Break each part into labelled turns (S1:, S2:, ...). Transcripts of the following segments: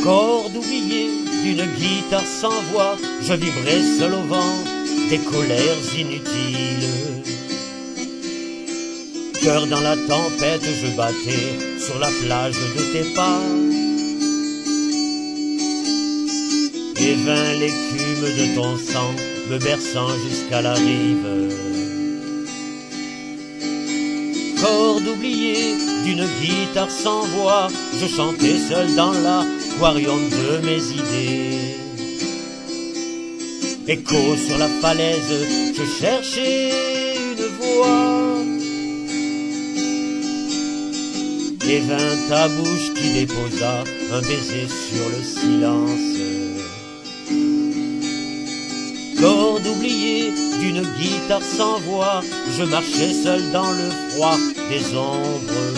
S1: Corde oubliée d'une guitare sans voix, je vibrais seul au vent des colères inutiles. Cœur dans la tempête, je battais sur la plage de tes pas. Et vint l'écume de ton sang, me berçant jusqu'à la rive. Corde oubliée d'une guitare sans voix, je chantais seul dans l'aquarium de mes idées. Écho sur la falaise, je cherchais une voix. Et vint ta bouche qui déposa un baiser sur le silence. Corde oubliée d'une guitare sans voix, je marchais seul dans le froid des ombres.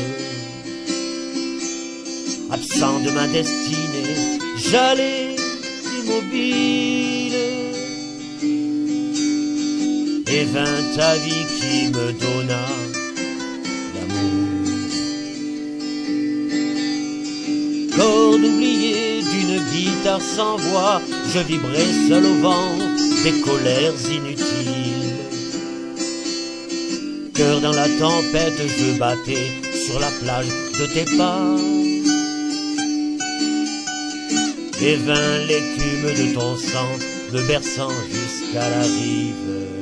S1: Absent de ma destinée, j'allais immobile. Et vint ta vie qui me donna l'amour. Corde oubliée d'une guitare sans voix, je vibrais seul au vent des colères inutiles. Cœur dans la tempête, je battais sur la plage de tes pas. Et vint l'écume de ton sang, me berçant jusqu'à la rive.